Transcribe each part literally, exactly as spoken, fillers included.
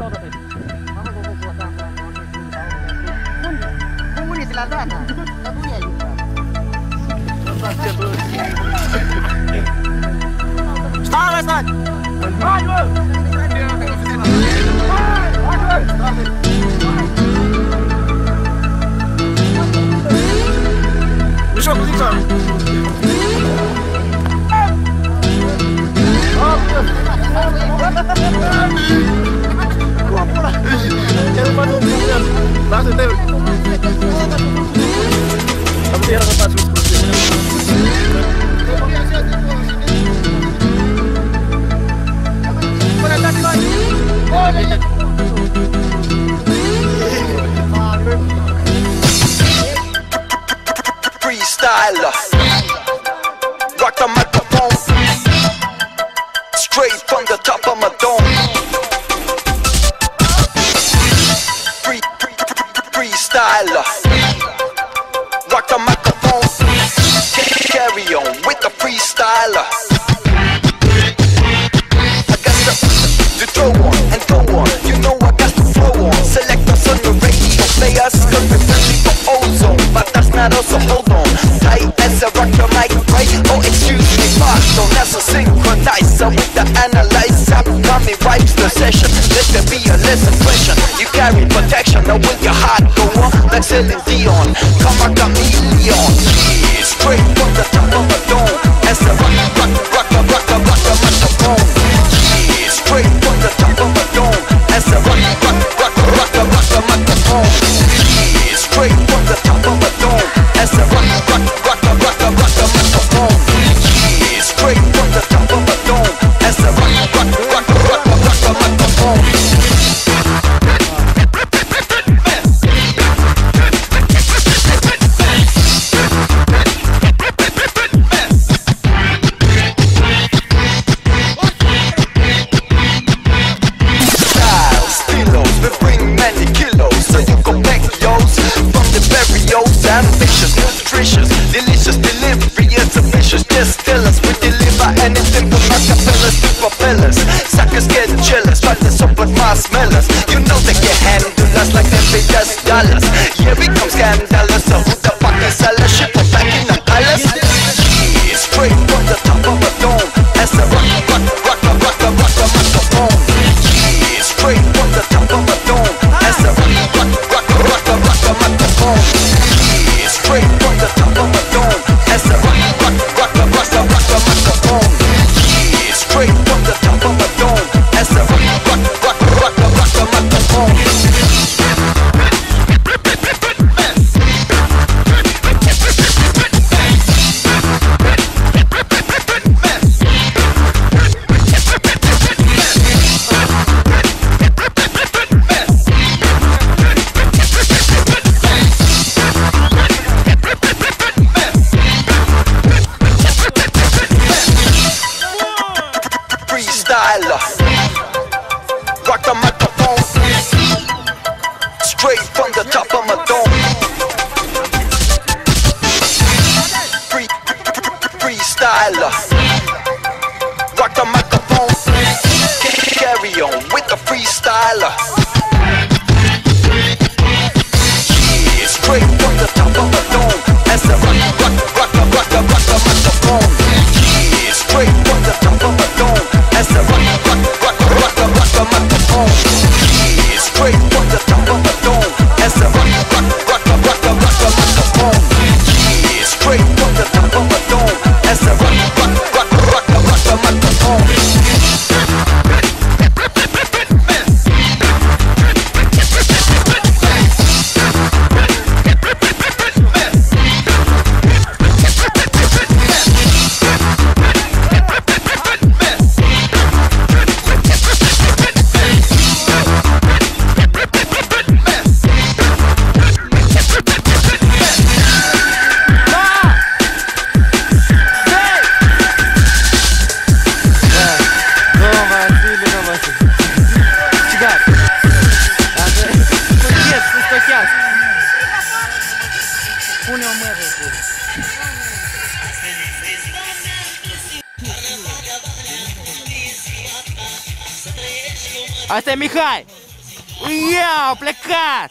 Вставай, Сань! Мешок, иди сам! Langsung deh. Kamu dia orang pas Freestyler, rock the microphone, straight from the top of my dome. Free, free, free, freestyler, rock the microphone, carry on with the freestyler. I got to, to throw on and go on, you know I got to flow on. Select us on the radio, play us cause we're friendly for ozone, but that's not us, so hold on. Tight as a rock the mic, right? Oh excuse me, Boston, that's a synchronizer with the analyzer. Coming wipes the session, let there be a lesson question. You carry protection, now will your heart go on? Like Celine Dion, come a chameleon. Yeah, straight from the top of the dome, as a rock, rock, rock, rock, rock, rock, rock, rock, microphone. Yeah, straight from the top of the dome, as a rock, rock, rock, rock, rock, rock, rock, microphone. Yeah, straight from the top of the dome, as a rock, rock, rock, rock, rock, rock, rock, rock, microphone. Yeah, straight from the top of the dome, as a rock, rock, rock, rock, rock, rock, rock, microphone. Ambitious, nutritious, delicious delivery is ambitious. Just tell us we deliver anything from acapellas to propellers. Suckers get jealous, try to support marshmallows. You know they can handle us like they pay us dollars. Here we come scandalous, so who the fuck is sellers? Shit, we're back in the palace. Yeah, straight from the top of a dome, as a rock, rock, rock, rock, rock, rock, rock, rock, microphone. Yeah, straight from the top of a dome, as a rock, rock, rock, rock, rock, rock, rock, microphone. Straight from the top of a dome, as a rock, rock, rock, rock, rock, rock, rock, rock, microphone. Yeah, straight from the top of a dome, as a rock, rock, rock, rock, rock, rock, rock, microphone. Freestyler, rock the microphone, straight from the top of my dome. Free, freestyler, rock the microphone, carry on with the freestyler. Yeah, straight from the top of the dome, as a rock, rock, rock, rock, rock, rock, rock, microphone. Yeah, straight from the top of the dome, as a rock, rock, rock, rock, rock, rock, rock, microphone. Yeah, straight from the top of the dome, as a rock, rock, rock, rock, rock, rock, rock, rock, microphone. Yeah, straight from the top of the dome, as a rock, rock, rock, rock, rock, rock, rock, microphone. Asta e Mihai! Ia, au plecat!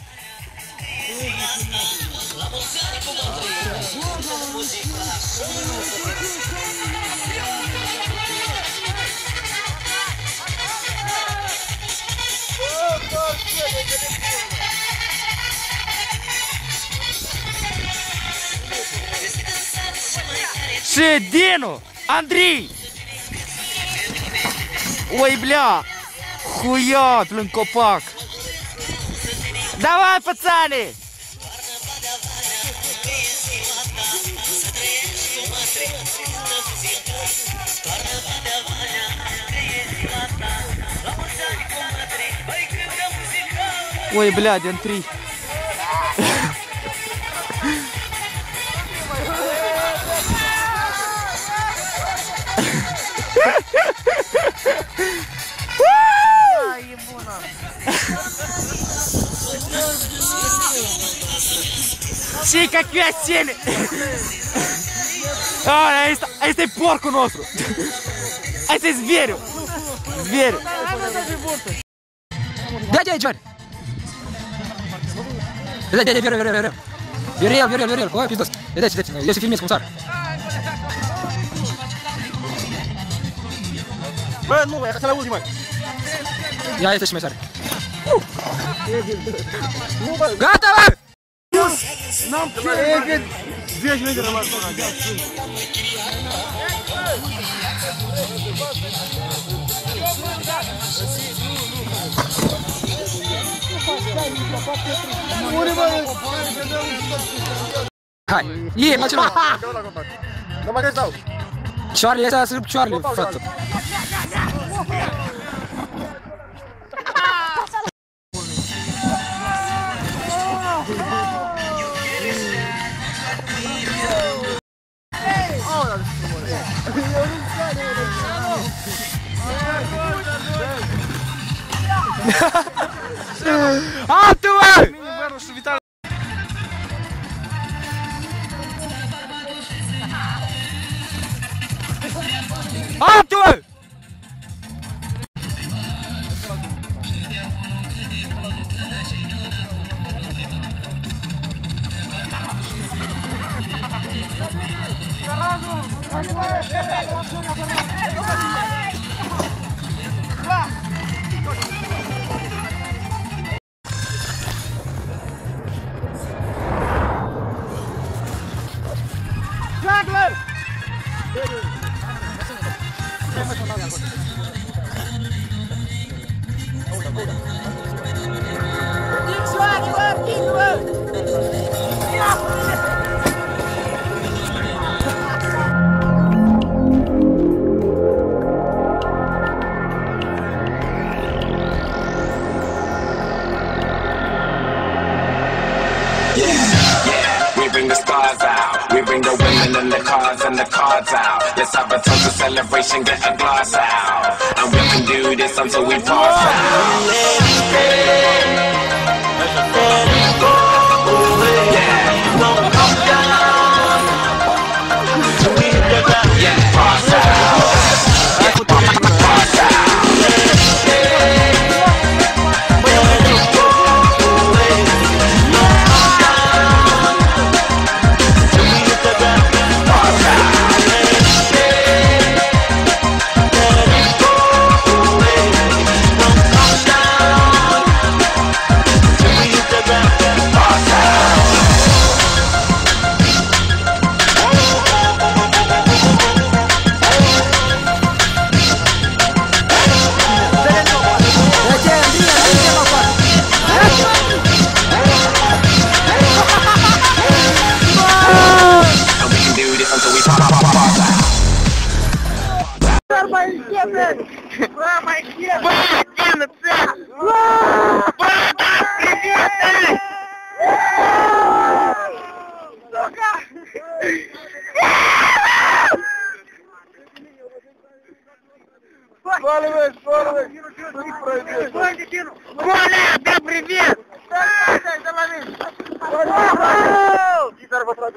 Și Dinu! Andrei! Ой, бля! Хуят, блин, копак! Давай, пацаны! Ой, блядь, Андрей! Și ca chiasele! Asta, asta e porcul nostru! Asta e zverul! Zverul! Dai-te aici, Johnny! Dai, dai, dai, viu, viu, viu, viu! Viu, viu, viu, viu, oi, pizdos! Dai-te, dai-te, eu să filmez cum sar! Bă, nu, e ca la ultima. Ia, este și mai sare! Gata, bă! N-am ce, e că zece minute rămas. Hai, ie, mai ceva! Nu mai dau. Cioarele astea sunt cioarele, frate! Altul, bă! Altul, bă! Bring the stars out, we bring the women and the cars and the cards out. Let's have a total celebration, get a glass out. And we can do this until we pass out. Yeah, don't come down. Yeah, pass out. Pass out. Сваливай, сваливай! Ты пройдешь! Коля, да привет! Гитар вот так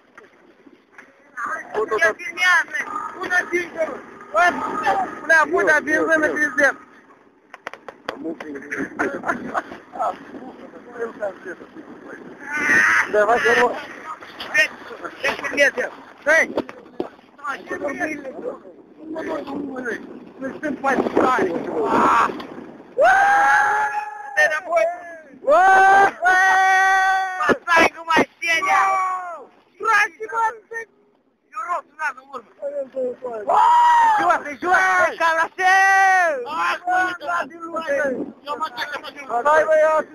вот. Я серьезный! Куда бензин? Бля, куда бензин на пизде? Давай, давай. Эй! Мы всем подстали. Ты домой! Поставь гумасения! Спасибо! Юрос, надо, можно! Еще, еще! Карасел! Дай моя!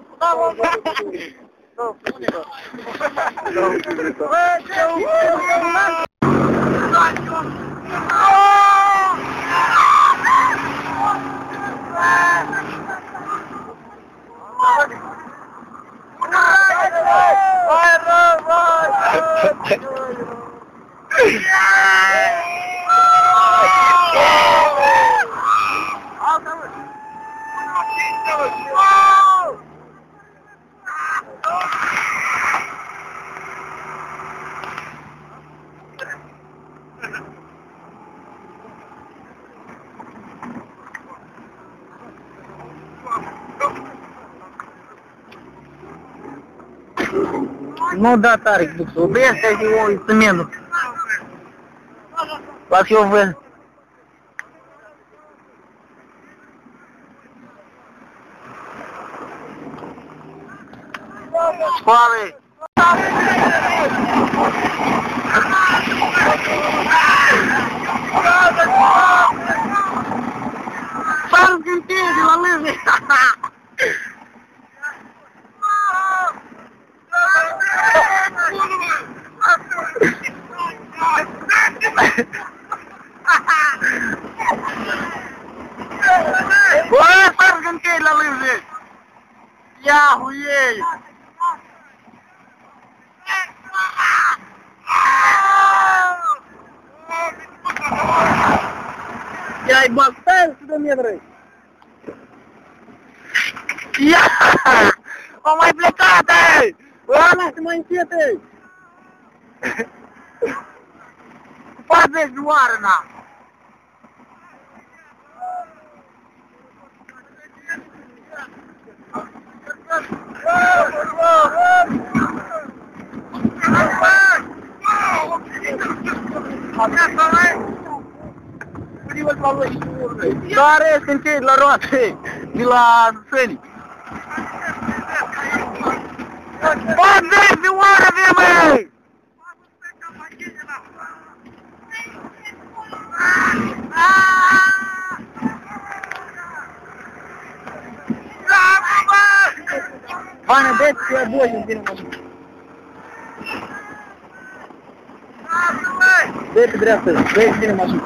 Ну да, Тарик, убейте его из цементу. Вас его вы. Спали. Сам кемпеди на лыжи. Ой, сам кемпеди на лыжи. Я охуею. Я и ставил сюда метры. Я! О мой блядь! Ладно, ты монтеты! Падай, жуарна! Care sunt la roate, de la săni. patruzeci de oare avem, măi! Vane, deci că e boi în tine, mă. Deci pe dreaptă, deci tine, mă.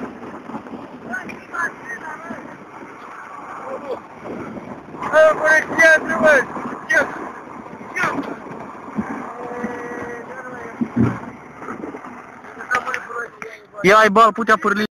Я ебал, путь опырли.